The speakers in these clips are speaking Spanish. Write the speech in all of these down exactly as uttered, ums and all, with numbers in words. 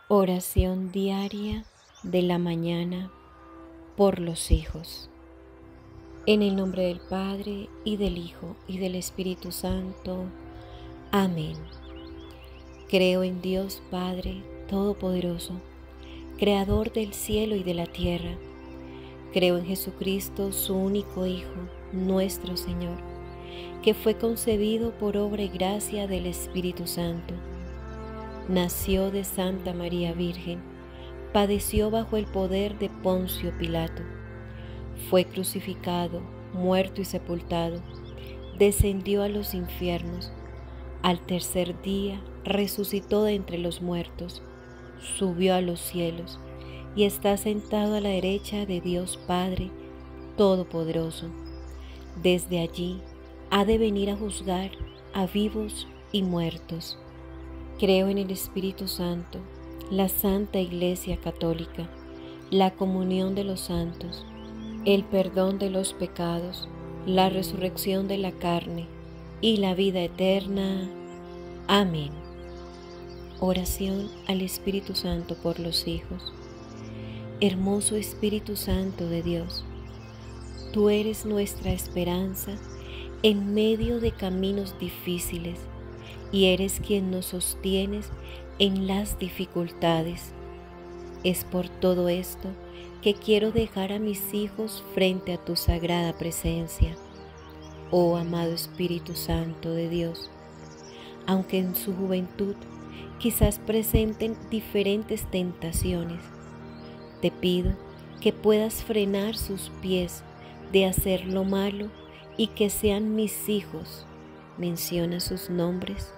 Oración diaria de la mañana por los hijos. En el nombre del Padre, y del Hijo, y del Espíritu Santo. Amén. Creo en Dios Padre Todopoderoso, Creador del cielo y de la tierra. Creo en Jesucristo, su único Hijo, nuestro Señor, que fue concebido por obra y gracia del Espíritu Santo. Nació de Santa María Virgen, padeció bajo el poder de Poncio Pilato, fue crucificado, muerto y sepultado, descendió a los infiernos, al tercer día resucitó de entre los muertos, subió a los cielos y está sentado a la derecha de Dios Padre Todopoderoso. Desde allí ha de venir a juzgar a vivos y muertos. Creo en el Espíritu Santo, la Santa Iglesia Católica, la comunión de los santos, el perdón de los pecados, la resurrección de la carne y la vida eterna. Amén. Oración al Espíritu Santo por los hijos. Hermoso Espíritu Santo de Dios, tú eres nuestra esperanza en medio de caminos difíciles, y eres quien nos sostienes en las dificultades. Es por todo esto que quiero dejar a mis hijos frente a tu sagrada presencia, oh amado Espíritu Santo de Dios. Aunque en su juventud quizás presenten diferentes tentaciones, te pido que puedas frenar sus pies de hacer lo malo y que sean mis hijos. Menciona sus nombres.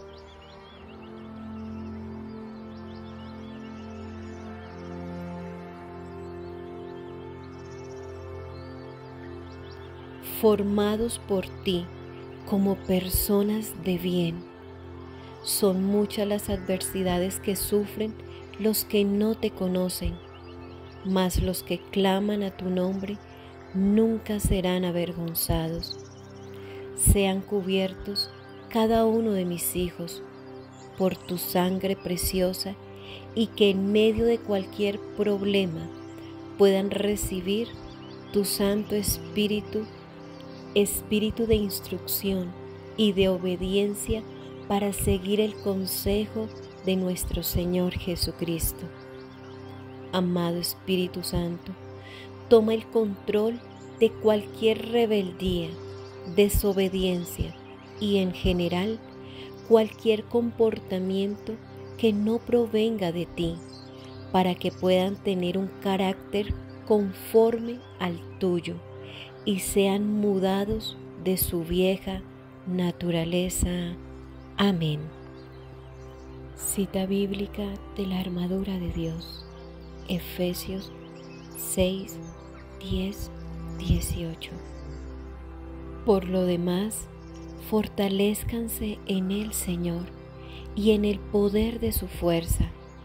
Formados por ti como personas de bien. Son muchas las adversidades que sufren los que no te conocen, mas los que claman a tu nombre nunca serán avergonzados. Sean cubiertos cada uno de mis hijos por tu sangre preciosa, y que en medio de cualquier problema puedan recibir tu Santo Espíritu, Espíritu de instrucción y de obediencia para seguir el consejo de nuestro Señor Jesucristo. Amado Espíritu Santo, toma el control de cualquier rebeldía, desobediencia y en general cualquier comportamiento que no provenga de ti, para que puedan tener un carácter conforme al tuyo y sean mudados de su vieja naturaleza. Amén. Cita bíblica de la armadura de Dios, Efesios seis, diez, dieciocho. Por lo demás, fortalézcanse en el Señor y en el poder de su fuerza.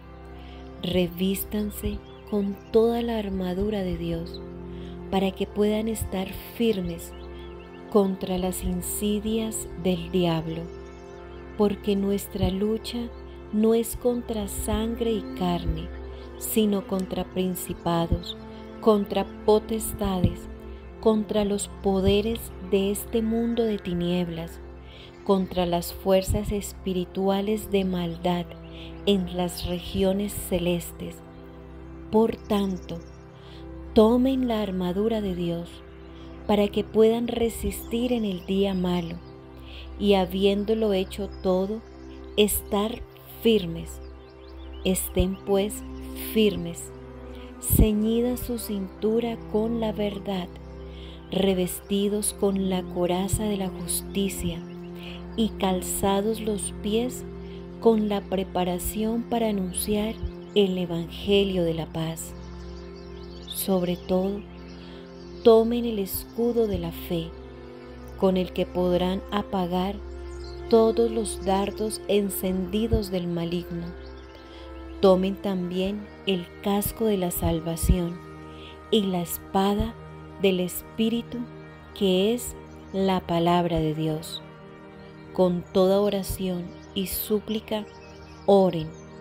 Revístanse con toda la armadura de Dios, para que puedan estar firmes contra las insidias del diablo, porque nuestra lucha no es contra sangre y carne, sino contra principados, contra potestades, contra los poderes de este mundo de tinieblas, contra las fuerzas espirituales de maldad en las regiones celestes. Por tanto, tomen la armadura de Dios para que puedan resistir en el día malo, y habiéndolo hecho todo, estar firmes. Estén pues firmes, ceñida su cintura con la verdad, revestidos con la coraza de la justicia y calzados los pies con la preparación para anunciar el Evangelio de la paz. Sobre todo, tomen el escudo de la fe, con el que podrán apagar todos los dardos encendidos del maligno. Tomen también el casco de la salvación y la espada del Espíritu, que es la palabra de Dios. Con toda oración y súplica, oren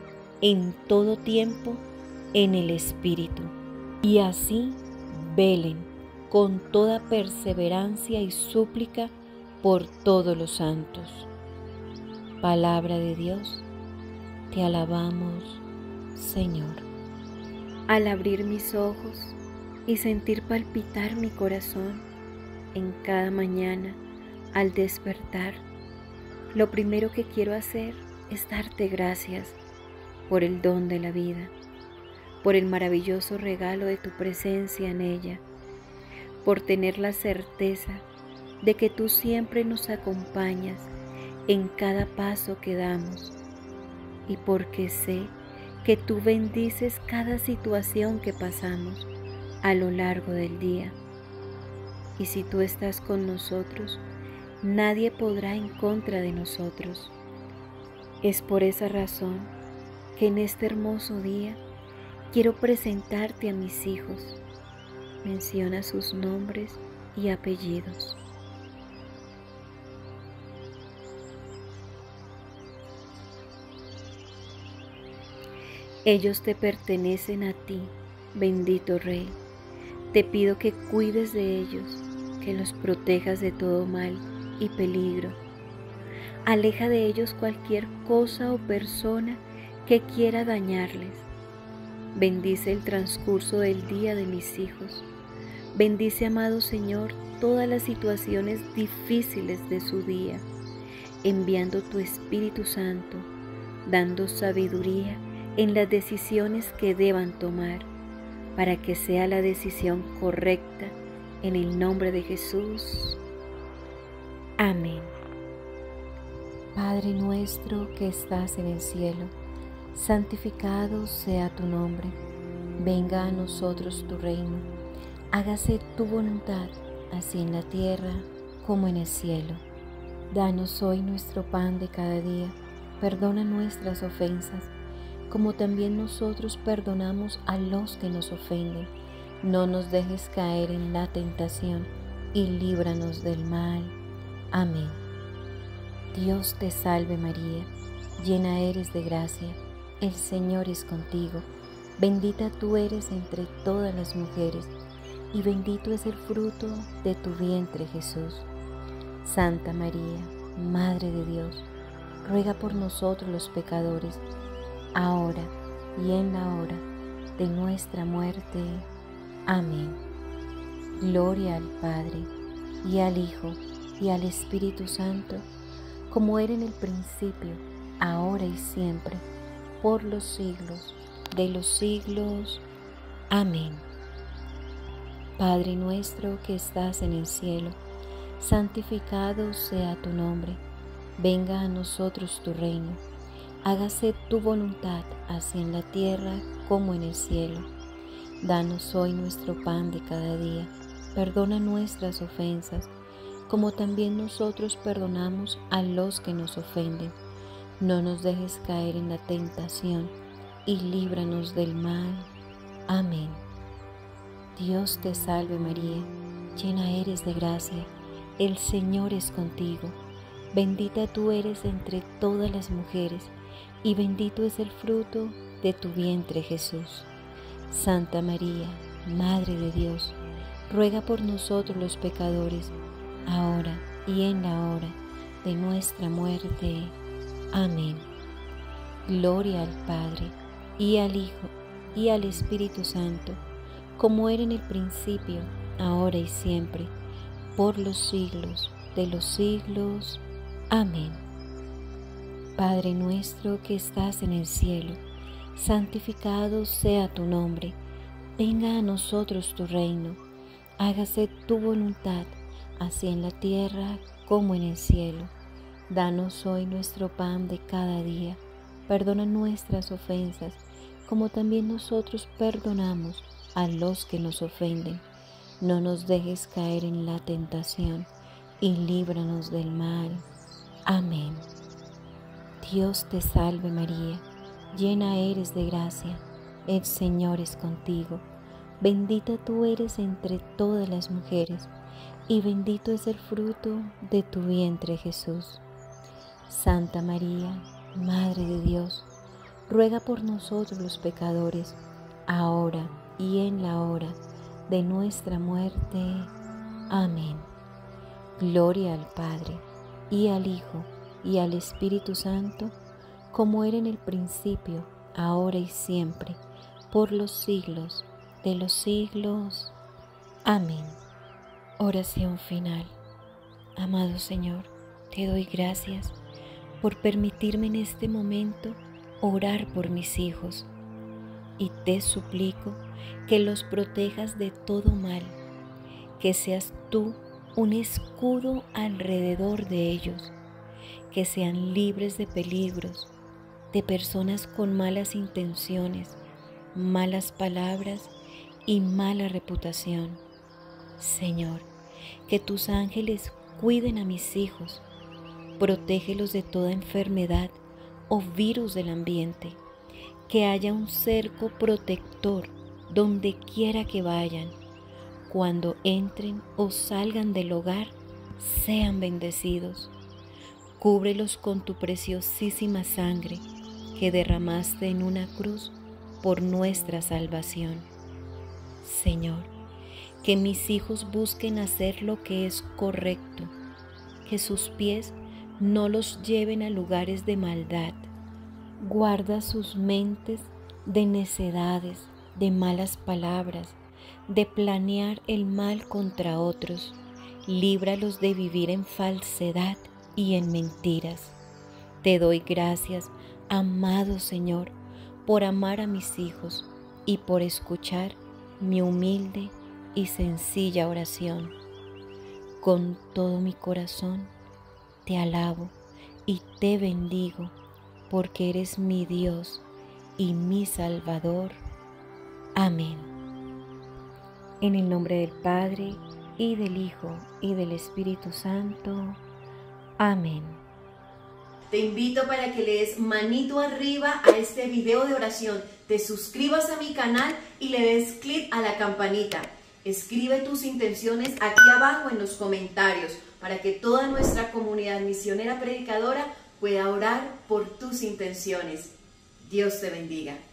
en todo tiempo en el Espíritu. Y así velen con toda perseverancia y súplica por todos los santos. Palabra de Dios, te alabamos, Señor. Al abrir mis ojos y sentir palpitar mi corazón en cada mañana al despertar, lo primero que quiero hacer es darte gracias por el don de la vida, por el maravilloso regalo de tu presencia en ella, por tener la certeza de que tú siempre nos acompañas en cada paso que damos, y porque sé que tú bendices cada situación que pasamos a lo largo del día. Y si tú estás con nosotros, nadie podrá en contra de nosotros. Es por esa razón que en este hermoso día quiero presentarte a mis hijos. Menciona sus nombres y apellidos. Ellos te pertenecen a ti, bendito Rey. Te pido que cuides de ellos, que los protejas de todo mal y peligro. Aleja de ellos cualquier cosa o persona que quiera dañarles. Bendice el transcurso del día de mis hijos. Bendice, amado Señor, todas las situaciones difíciles de su día, enviando tu Espíritu Santo, dando sabiduría en las decisiones que deban tomar, para que sea la decisión correcta, en el nombre de Jesús. Amén. Padre nuestro que estás en el cielo, santificado sea tu nombre. Venga a nosotros tu reino. Hágase tu voluntad, así en la tierra como en el cielo. Danos hoy nuestro pan de cada día. Perdona nuestras ofensas, como también nosotros perdonamos a los que nos ofenden. No nos dejes caer en la tentación y líbranos del mal. Amén. Dios te salve María, llena eres de gracia, el Señor es contigo. Bendita tú eres entre todas las mujeres, y bendito es el fruto de tu vientre Jesús. Santa María, Madre de Dios, ruega por nosotros los pecadores, ahora y en la hora de nuestra muerte. Amén. Gloria al Padre, y al Hijo, y al Espíritu Santo, como era en el principio, ahora y siempre, por los siglos de los siglos. Amén. Padre nuestro que estás en el cielo, santificado sea tu nombre. Venga a nosotros tu reino. Hágase tu voluntad, así en la tierra como en el cielo. Danos hoy nuestro pan de cada día. Perdona nuestras ofensas, como también nosotros perdonamos a los que nos ofenden. No nos dejes caer en la tentación, y líbranos del mal. Amén. Dios te salve María, llena eres de gracia, el Señor es contigo. Bendita tú eres entre todas las mujeres, y bendito es el fruto de tu vientre Jesús. Santa María, Madre de Dios, ruega por nosotros los pecadores, ahora y en la hora de nuestra muerte. Amén. Gloria al Padre, y al Hijo, y al Espíritu Santo, como era en el principio, ahora y siempre, por los siglos de los siglos. Amén. Padre nuestro que estás en el cielo, santificado sea tu nombre. Venga a nosotros tu reino. Hágase tu voluntad, así en la tierra como en el cielo. Danos hoy nuestro pan de cada día. Perdona nuestras ofensas, como también nosotros perdonamos a los que nos ofenden. No nos dejes caer en la tentación, y líbranos del mal. Amén. Dios te salve María, llena eres de gracia, el Señor es contigo. Bendita tú eres entre todas las mujeres, y bendito es el fruto de tu vientre Jesús. Santa María, Madre de Dios, ruega por nosotros los pecadores, ahora y en la hora de nuestra muerte. Amén. Gloria al Padre, y al Hijo, y al Espíritu Santo, como era en el principio, ahora y siempre, por los siglos de los siglos. Amén. Oración final. Amado Señor, te doy gracias por permitirme en este momento orar por mis hijos, y te suplico que los protejas de todo mal, que seas tú un escudo alrededor de ellos, que sean libres de peligros, de personas con malas intenciones, malas palabras y mala reputación. Señor, que tus ángeles cuiden a mis hijos, protégelos de toda enfermedad o virus del ambiente, que haya un cerco protector donde quiera que vayan. Cuando entren o salgan del hogar, sean bendecidos. Cúbrelos con tu preciosísima sangre que derramaste en una cruz por nuestra salvación. Señor, que mis hijos busquen hacer lo que es correcto, que sus pies no los lleven a lugares de maldad. Guarda sus mentes de necedades, de malas palabras, de planear el mal contra otros. Líbralos de vivir en falsedad y en mentiras. Te doy gracias, amado Señor, por amar a mis hijos y por escuchar mi humilde y sencilla oración. Con todo mi corazón te alabo y te bendigo, porque eres mi Dios y mi Salvador. Amén. En el nombre del Padre, y del Hijo, y del Espíritu Santo. Amén. Te invito para que le des manito arriba a este video de oración, te suscribas a mi canal y le des clic a la campanita. Escribe tus intenciones aquí abajo en los comentarios para que toda nuestra comunidad misionera predicadora pueda orar por tus intenciones. Dios te bendiga.